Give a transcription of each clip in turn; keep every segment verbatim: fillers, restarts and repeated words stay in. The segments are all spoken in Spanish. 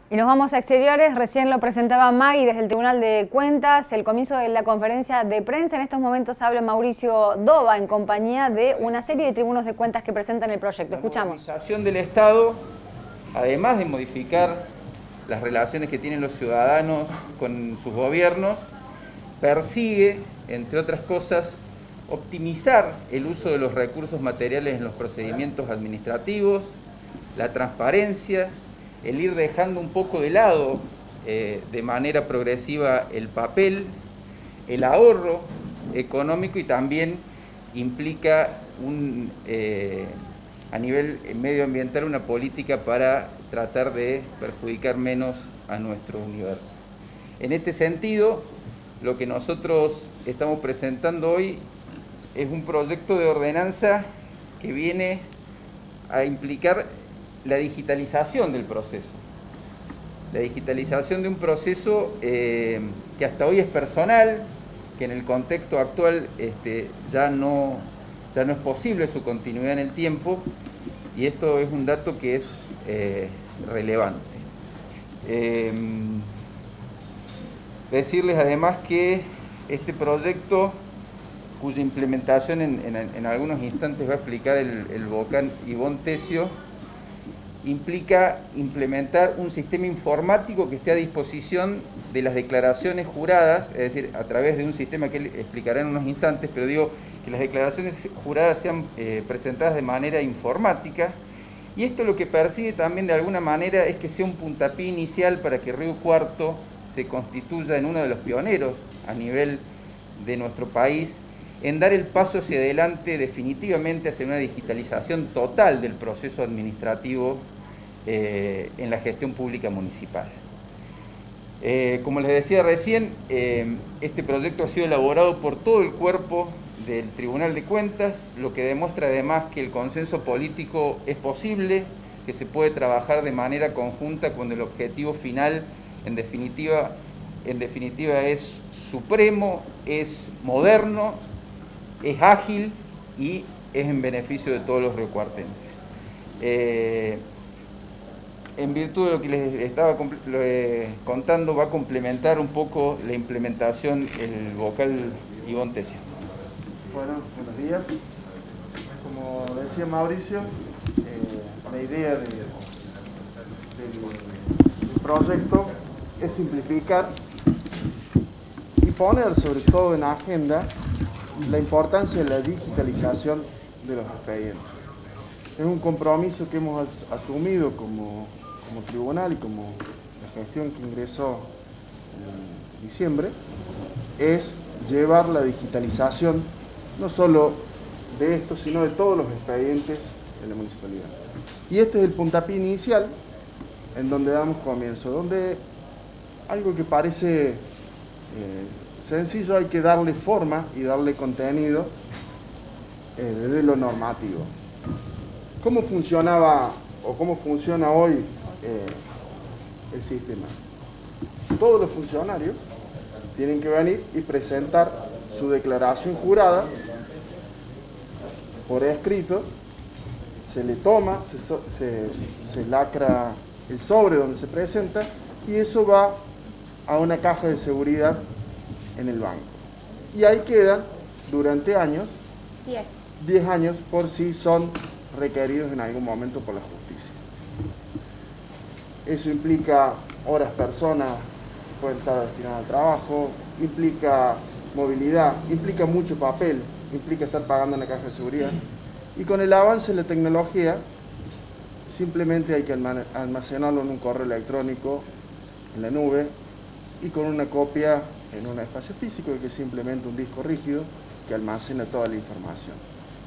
Y nos vamos a exteriores, recién lo presentaba Maggie desde el Tribunal de Cuentas, el comienzo de la conferencia de prensa. En estos momentos habla Mauricio Dova en compañía de una serie de tribunos de cuentas que presentan el proyecto. Escuchamos. La organización del Estado, además de modificar las relaciones que tienen los ciudadanos con sus gobiernos, persigue, entre otras cosas, optimizar el uso de los recursos materiales en los procedimientos administrativos, la transparencia, el ir dejando un poco de lado eh, de manera progresiva el papel, el ahorro económico, y también implica un, eh, a nivel medioambiental una política para tratar de perjudicar menos a nuestro universo. En este sentido, lo que nosotros estamos presentando hoy es un proyecto de ordenanza que viene a implicar la digitalización del proceso. La digitalización de un proceso eh, que hasta hoy es personal, que en el contexto actual este, ya, no, ya no es posible su continuidad en el tiempo, y esto es un dato que es eh, relevante. Eh, decirles además que este proyecto, cuya implementación en, en, en algunos instantes va a explicar el, el vocal Ivonne Tesio, implica implementar un sistema informático que esté a disposición de las declaraciones juradas, es decir, a través de un sistema que él explicará en unos instantes, pero digo que las declaraciones juradas sean eh, presentadas de manera informática, y esto lo que persigue también de alguna manera es que sea un puntapié inicial para que Río Cuarto se constituya en uno de los pioneros a nivel de nuestro país en dar el paso hacia adelante definitivamente hacia una digitalización total del proceso administrativo eh, en la gestión pública municipal. Eh, como les decía recién, eh, este proyecto ha sido elaborado por todo el cuerpo del Tribunal de Cuentas, lo que demuestra además que el consenso político es posible, que se puede trabajar de manera conjunta cuando el objetivo final, en definitiva, en definitiva es supremo, es moderno, es ágil y es en beneficio de todos los riocuartenses. Eh, en virtud de lo que les estaba eh, contando, va a complementar un poco la implementación el vocal Ivonne Tesio. Bueno, buenos días. Como decía Mauricio, eh, la idea de, del, del proyecto es simplificar y poner sobre todo en agenda la importancia de la digitalización de los expedientes. Es un compromiso que hemos asumido como, como tribunal y como la gestión que ingresó en diciembre, es llevar la digitalización no solo de esto, sino de todos los expedientes de la municipalidad. Y este es el puntapié inicial en donde damos comienzo, donde algo que parece eh, sencillo hay que darle forma y darle contenido eh, desde lo normativo. ¿Cómo funcionaba o cómo funciona hoy eh, el sistema? Todos los funcionarios tienen que venir y presentar su declaración jurada por escrito, se le toma, se, se, se lacra el sobre donde se presenta y eso va a una caja de seguridad en el banco. Y ahí quedan durante años, diez años, por si son requeridos en algún momento por la justicia. Eso implica horas personas que pueden estar destinadas al trabajo, implica movilidad, implica mucho papel, implica estar pagando en la caja de seguridad. Y con el avance de la tecnología, simplemente hay que almacenarlo en un correo electrónico, en la nube, y con una copia en un espacio físico, que es simplemente un disco rígido que almacena toda la información.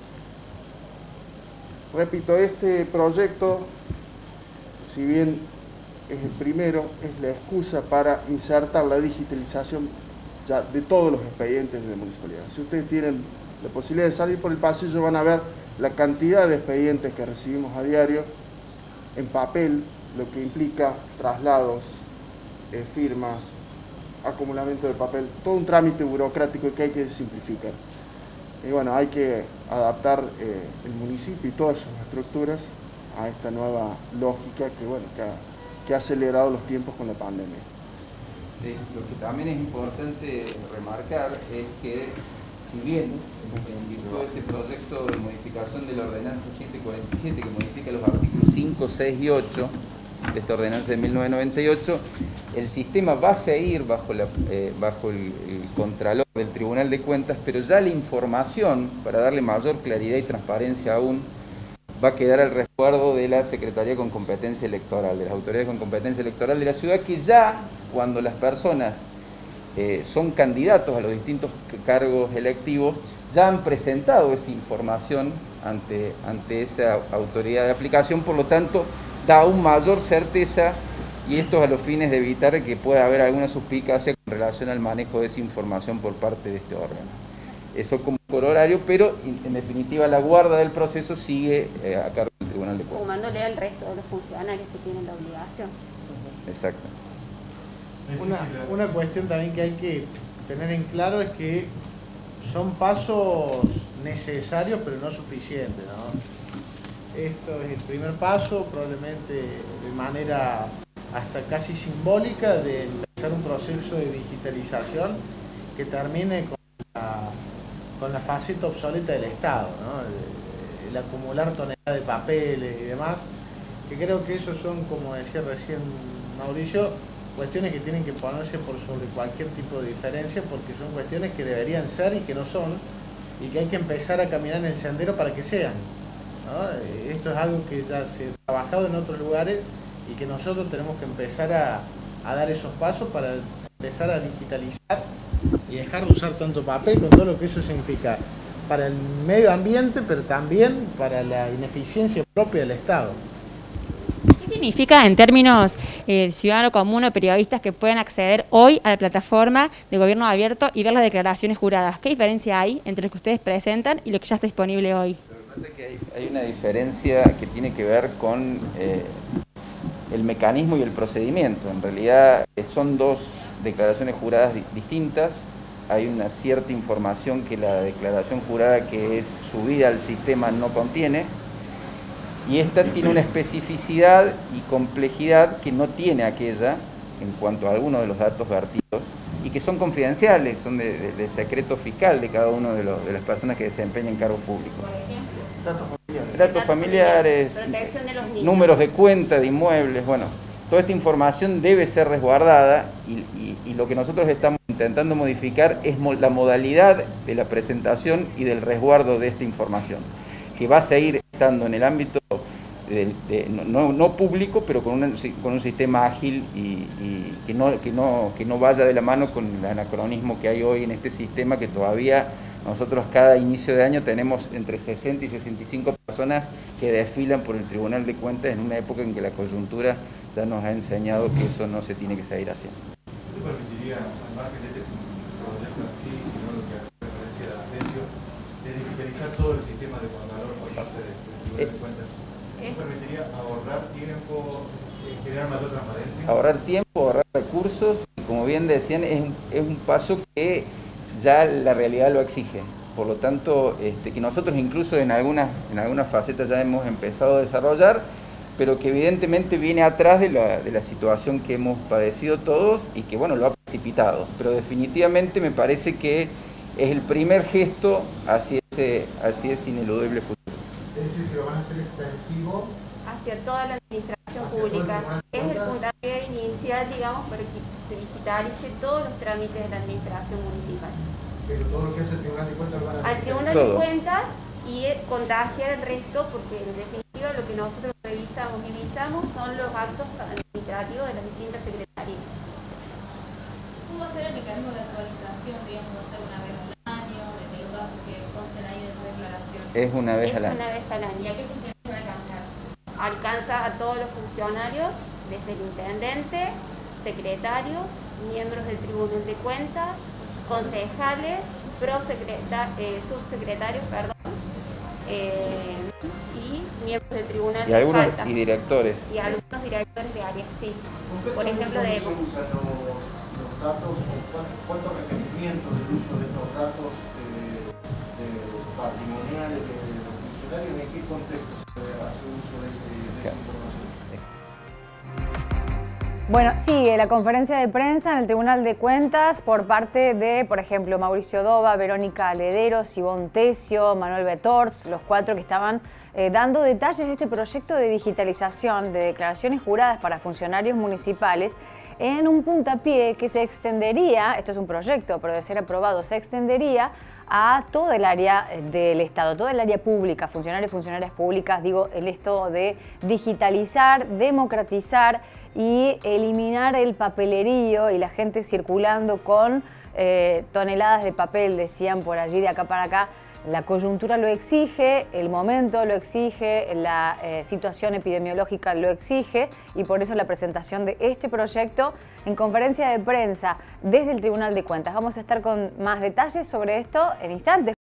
Repito, este proyecto, si bien es el primero, es la excusa para insertar la digitalización ya de todos los expedientes de la municipalidad. Si ustedes tienen la posibilidad de salir por el pasillo, van a ver la cantidad de expedientes que recibimos a diario en papel, lo que implica traslados, eh, firmas, acumulamiento de papel, todo un trámite burocrático que hay que simplificar. Y bueno, hay que adaptar eh, el municipio y todas sus estructuras a esta nueva lógica que, bueno, que ha, que ha acelerado los tiempos con la pandemia. Sí, lo que también es importante remarcar es que, si bien en virtud de este proyecto de modificación de la ordenanza setecientos cuarenta y siete, que modifica los artículos cinco, seis y ocho de esta ordenanza de mil novecientos noventa y ocho, el sistema va a seguir bajo, la, eh, bajo el, el contralor del Tribunal de Cuentas, pero ya la información, para darle mayor claridad y transparencia aún, va a quedar al resguardo de la Secretaría con competencia electoral, de las autoridades con competencia electoral de la ciudad, que ya cuando las personas eh, son candidatos a los distintos cargos electivos, ya han presentado esa información ante, ante esa autoridad de aplicación, por lo tanto da aún mayor certeza, y esto es a los fines de evitar que pueda haber alguna suspicacia con relación al manejo de esa información por parte de este órgano. Eso como por horario, pero en definitiva la guarda del proceso sigue eh, a cargo del Tribunal de Cuentas. Sumándole al resto de los funcionarios que tienen la obligación. Exacto. Una, una cuestión también que hay que tener en claro es que son pasos necesarios pero no suficientes, ¿no? Esto es el primer paso, probablemente de manera hasta casi simbólica, de empezar un proceso de digitalización que termine con la, con la faceta obsoleta del Estado, ¿no? el, el acumular toneladas de papeles y demás, que creo que esos son, como decía recién Mauricio, cuestiones que tienen que ponerse por sobre cualquier tipo de diferencia, porque son cuestiones que deberían ser y que no son, y que hay que empezar a caminar en el sendero para que sean, ¿no? Esto es algo que ya se ha trabajado en otros lugares y que nosotros tenemos que empezar a, a dar esos pasos para empezar a digitalizar y dejar de usar tanto papel, con todo lo que eso significa para el medio ambiente, pero también para la ineficiencia propia del Estado. ¿Qué significa en términos eh, ciudadano común o periodistas que puedan acceder hoy a la plataforma de gobierno abierto y ver las declaraciones juradas? ¿Qué diferencia hay entre lo que ustedes presentan y lo que ya está disponible hoy? Lo que pasa es que hay, hay una diferencia que tiene que ver con eh, el mecanismo y el procedimiento. En realidad eh, son dos declaraciones juradas di distintas. Hay una cierta información que la declaración jurada que es subida al sistema no contiene, y esta tiene una especificidad y complejidad que no tiene aquella en cuanto a algunos de los datos vertidos, y que son confidenciales, son de, de, de secreto fiscal de cada uno de, los, de las personas que desempeñan cargos públicos. Datos familiares. Datos familiares, Protección de los niños. números de cuenta, de inmuebles, bueno, toda esta información debe ser resguardada, y, y, y lo que nosotros estamos intentando modificar es mo la modalidad de la presentación y del resguardo de esta información, que va a seguir estando en el ámbito de, de, no, no público, pero con, una, con un sistema ágil y, y que, no, que, no, que no vaya de la mano con el anacronismo que hay hoy en este sistema, que todavía nosotros cada inicio de año tenemos entre sesenta y sesenta y cinco personas que desfilan por el Tribunal de Cuentas en una época en que la coyuntura ya nos ha enseñado que eso no se tiene que seguir haciendo. ¿Esto permitiría, al margen de este proyecto en sí, sino lo que hace referencia a Atencio, de digitalizar todo el sistema de contralor por parte del Tribunal de Cuentas? ¿Esto permitiría ahorrar tiempo, eh, generar mayor transparencia? Ahorrar tiempo, ahorrar recursos, y como bien decían, es un, es un paso que ya la realidad lo exige. Por lo tanto, este, que nosotros incluso en algunas, en algunas facetas ya hemos empezado a desarrollar, pero que evidentemente viene atrás de la, de la situación que hemos padecido todos y que, bueno, lo ha precipitado. Pero definitivamente me parece que es el primer gesto hacia ese, hacia ese ineludible futuro. Es decir, que lo van a hacer extensivo Hacia toda la administración hacia pública. todo el Es el Tribunal de Cuentas. puntapié inicial, digamos, para que se digitalice todos los trámites de la administración municipal. Pero todo lo que hace el Tribunal de Cuentas lo van a Al hacer. Tribunal Todo. de Cuentas y eh, contagiar el resto, porque en definitiva lo que nosotros revisamos y visamos son los actos administrativos de las distintas secretarías. ¿Cómo va a ser el mecanismo de actualización? Digamos, va a ser una vez al año, de los datos que consten ahí de esa declaración. Es una vez Es al año. una vez al ¿Y año. a qué funcionarios va a alcanzar? Alcanza a todos los funcionarios, desde el intendente, secretarios, miembros del Tribunal de Cuentas, concejales, prosecreta- eh, subsecretarios, perdón, eh, y miembros del Tribunal Y de algunos Faltas. y directores. Y algunos directores de áreas, sí. ¿Con qué Por ejemplo, de se usan los, los datos? ¿Cuántos cuántos requerimientos del uso de estos datos eh, de patrimoniales de los funcionarios? ¿En qué contexto se hace uso de, ese, de esa información? Bueno, sigue la conferencia de prensa en el Tribunal de Cuentas por parte de, por ejemplo, Mauricio Doba, Verónica Lederos, Ivonne Tesio, Manuel Betorz, los cuatro que estaban eh, dando detalles de este proyecto de digitalización de declaraciones juradas para funcionarios municipales en un puntapié que se extendería, esto es un proyecto, pero de ser aprobado, se extendería a todo el área del Estado, todo el área pública, funcionarios y funcionarias públicas, digo, el esto de digitalizar, democratizar y eliminar el papelerío y la gente circulando con eh, toneladas de papel, decían por allí, de acá para acá. La coyuntura lo exige, el momento lo exige, la eh, situación epidemiológica lo exige y por eso la presentación de este proyecto en conferencia de prensa desde el Tribunal de Cuentas. Vamos a estar con más detalles sobre esto en instantes.